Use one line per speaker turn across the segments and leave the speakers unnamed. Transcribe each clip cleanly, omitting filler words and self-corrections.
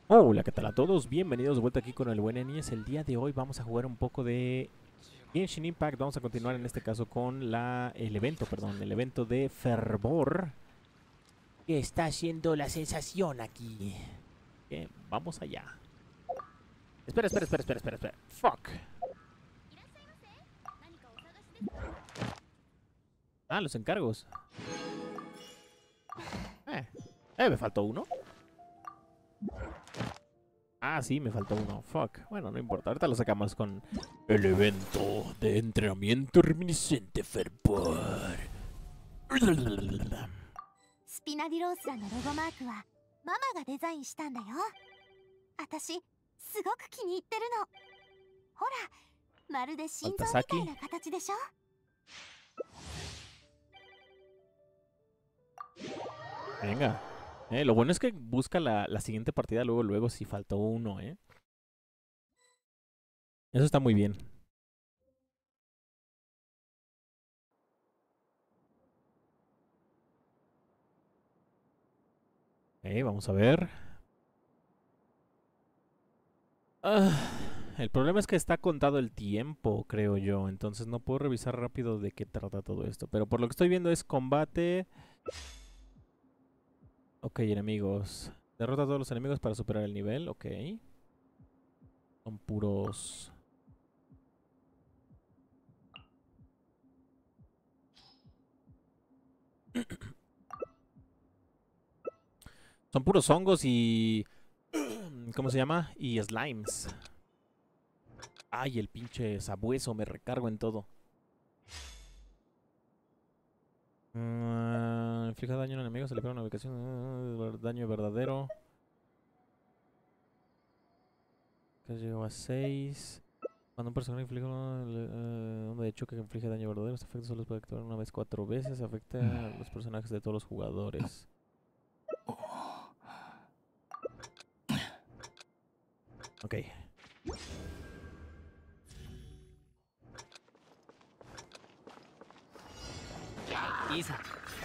Hola, ¿qué tal a todos? Bienvenidos de vuelta aquí con el buen Enies. El día de hoy vamos a jugar un poco de Genshin Impact. Vamos a continuar en este caso con el evento de Fervor. ¿Qué está haciendo la sensación aquí? Vamos allá. Espera. Fuck. Ah, los encargos. Me faltó uno. Ah, sí, me faltó uno. Fuck. Bueno, no importa. Ahorita lo sacamos con el evento de entrenamiento reminiscente Fervor.
スピナディロースラのロゴマークはママがデザインしたんだよ。私すごく気に入ってるの。ほら、まるで心臓みたいな形でしょ。
Venga. Lo bueno es que busca la siguiente partida luego si faltó uno, ¿eh? Eso está muy bien. Vamos a ver. El problema es que está contado el tiempo, creo yo. Entonces no puedo revisar rápido de qué trata todo esto. Pero por lo que estoy viendo es combate. Ok, enemigos. Derrota a todos los enemigos para superar el nivel. Ok. Son puros... Son puros hongos y... ¿Cómo se llama? Y slimes. Ay, el pinche sabueso, me recargo en todo. Inflige daño a un enemigo, se le pega una ubicación. Daño verdadero. Que llegó a 6. Cuando un personaje inflige onda de choque que inflige daño verdadero, este efecto solo se puede activar una vez 4 veces. Afecta a los personajes de todos los jugadores. Ok.
Isa.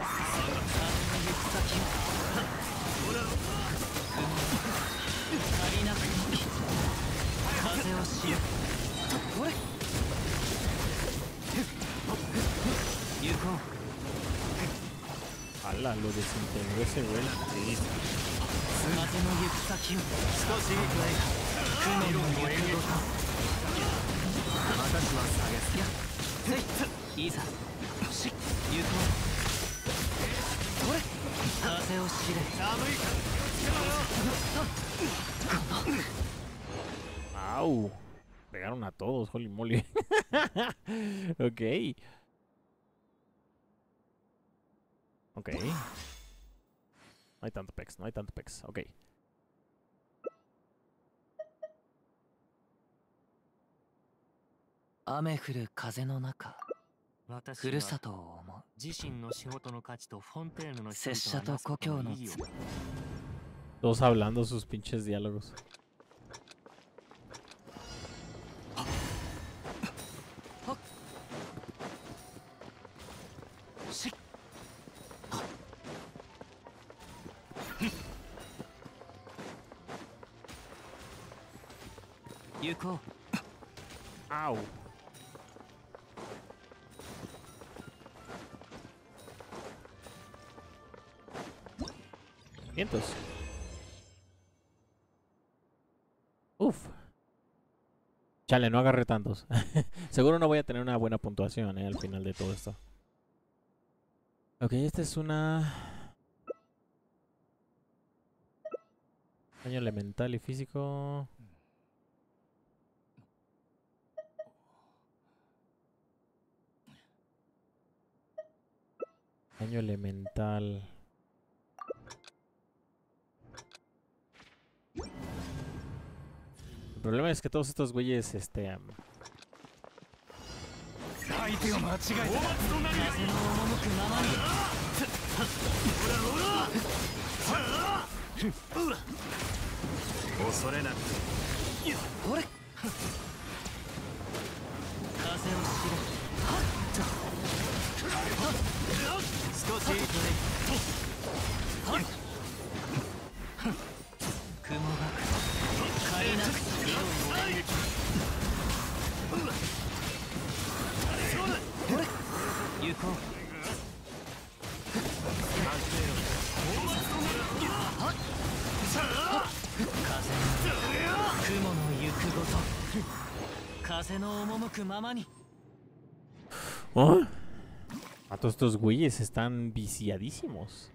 Ala, lo desintegró ese güey. Sí. Au. Pegaron a todos, holy moly. Ok. Ok. No hay tanto pex, no hay tanto pex. Ok.
雨降る風の中、ふるさとを思う。
自身の仕事の価値とフォンテーヌの
拙者と故郷の妻。
Todos hablando sus pinches diálogos.
Yuko.
Au. Vientos. Uf. Chale, no agarré tantos. Seguro no voy a tener una buena puntuación, al final de todo esto. Ok, esta es una... Daño elemental y físico. Daño elemental. El problema es que todos estos güeyes, Oh. A todos estos güeyes están viciadísimos.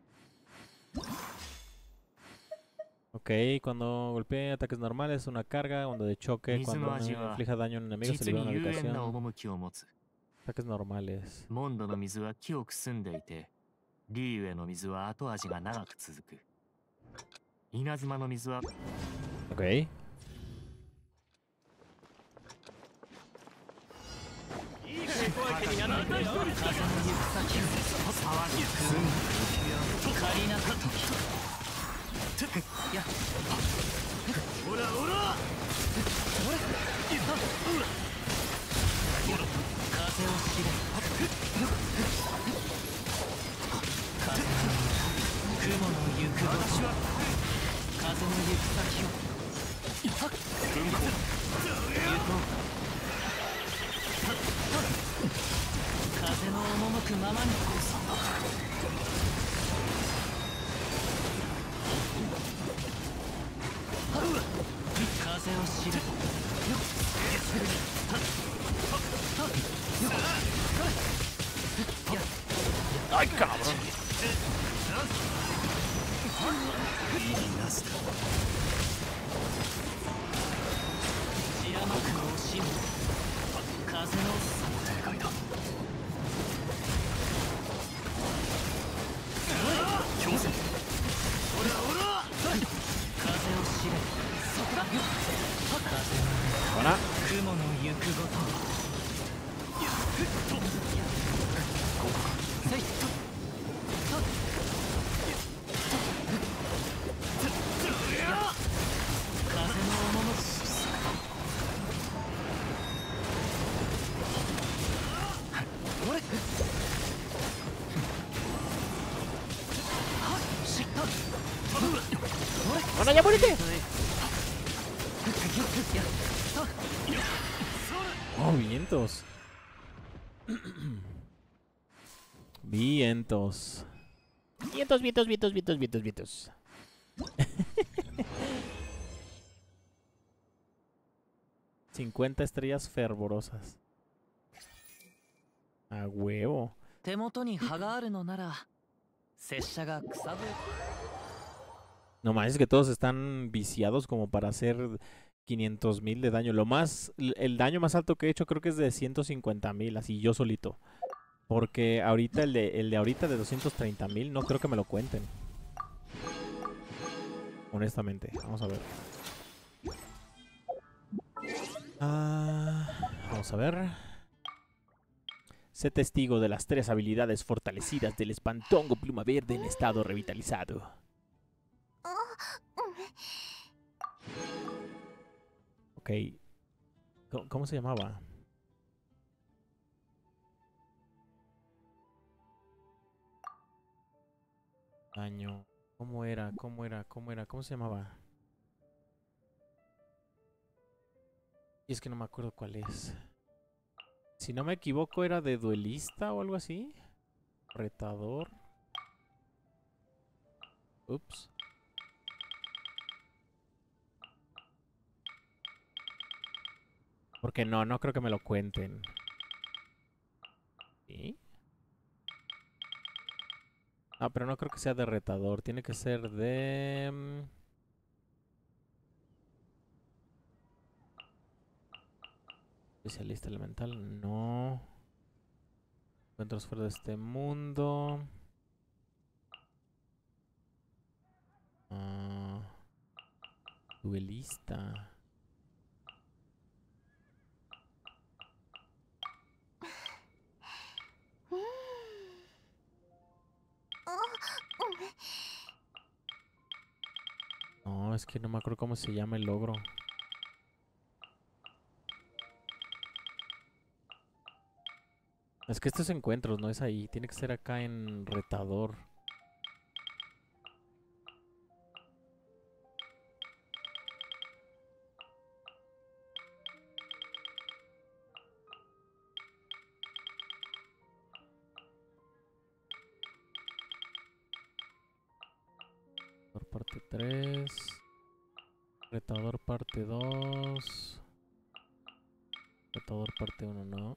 Ok, cuando golpea ataques normales, una carga, onda de choque, cuando inflija daño a un enemigo se libera una ubicación. Ataques normales.
モンドの水は清く澄んでいて、リーウェの水は後味が長く続く。稲妻の水は
Ok. ¡Ay, cabrón! Buena. ¡Bueno, ya muérete! Oh, vientos. Vientos. Vientos, vientos, vientos, vientos, vientos, vientos. $50 estrellas fervorosas. A huevo. No más, es que todos están viciados como para hacer 500,000 de daño. El daño más alto que he hecho creo que es de 150,000, así yo solito. Porque ahorita el de ahorita de 230,000 no creo que me lo cuenten. Honestamente, vamos a ver. Vamos a ver. Sé testigo de las 3 habilidades fortalecidas del espantongo pluma verde en estado revitalizado. Ok. ¿Cómo se llamaba? Daño. ¿Cómo era? ¿Cómo era? ¿Cómo era? ¿Cómo se llamaba? Y es que no me acuerdo cuál es. Si no me equivoco, era de duelista o algo así. Retador. Ups. Porque no creo que me lo cuenten. ¿Sí? No, pero no creo que sea de retador. Tiene que ser de... especialista elemental. No. Encuentros fuera de este mundo. Duelista. No, es que no me acuerdo cómo se llama el logro. Es que estos encuentros no es ahí. Tiene que ser acá en retador. Por parte 3. Retador parte 2. Retador parte 1, no.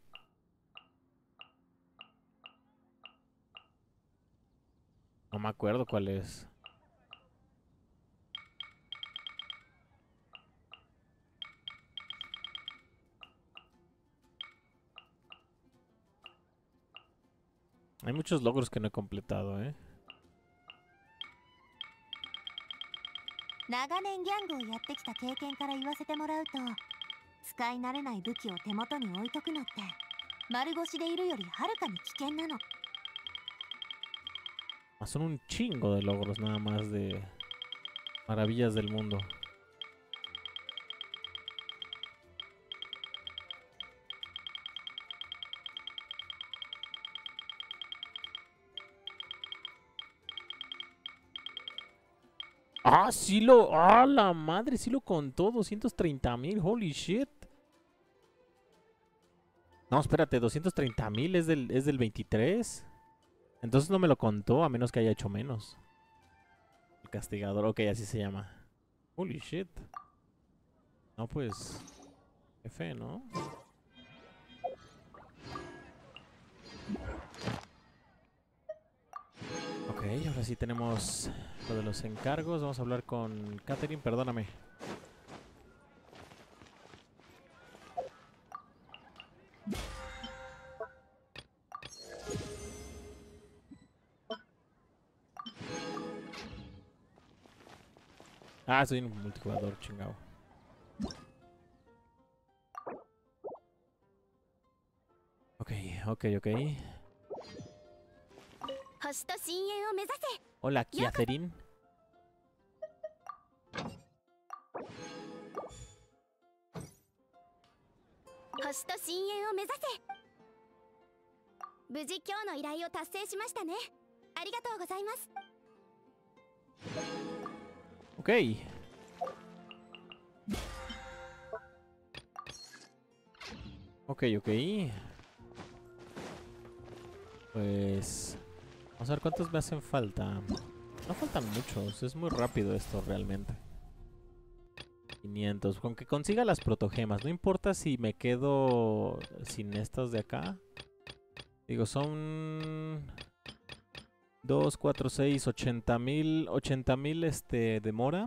No me acuerdo cuál es. Hay muchos logros que no he completado, ¿eh?
長年ギャングをやってきた経験から言わせてもらうと、使い慣れない武器を手元に置いとくのって丸腰でいるよりはるかに危険なの。
Son un chingo de logros nada más de maravillas del mundo. Ah, sí lo... ¡Ah, la madre! Sí lo contó. 230,000. Holy shit. No, espérate. 230,000 es del 23. Entonces no me lo contó, a menos que haya hecho menos. El castigador. Ok, así se llama. Holy shit. No, pues... F, ¿no? Ok, ahora sí tenemos lo de los encargos. Vamos a hablar con Catherine, perdóname. Ah, soy un multijugador, chingado. Ok. Hola, Catherine. Ok. Ok. Pues... Vamos a ver cuántos me hacen falta. No faltan muchos, es muy rápido esto realmente. 500, con que consiga las protogemas. No importa si me quedo sin estas de acá. Digo, son... 2, 4, 6, 80,000. 80,000 de mora.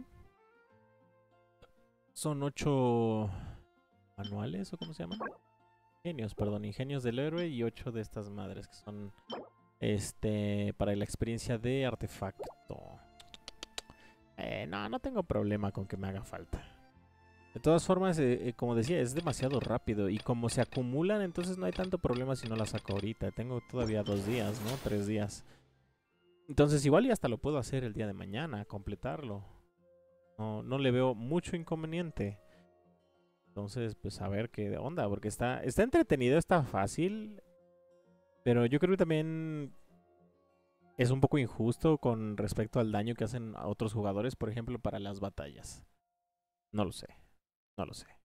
Son 8 manuales, ¿o cómo se llaman? Ingenios, perdón, ingenios del héroe y 8 de estas madres que son para la experiencia de artefacto. No tengo problema con que me haga falta. De todas formas, como decía, es demasiado rápido y como se acumulan, entonces no hay tanto problema si no la saco ahorita. Tengo todavía 2 días, ¿no? 3 días. Entonces igual y hasta lo puedo hacer el día de mañana, completarlo. No le veo mucho inconveniente. Entonces, pues a ver qué onda, porque está entretenido, está fácil. Pero yo creo que también es un poco injusto con respecto al daño que hacen a otros jugadores, por ejemplo, para las batallas. No lo sé.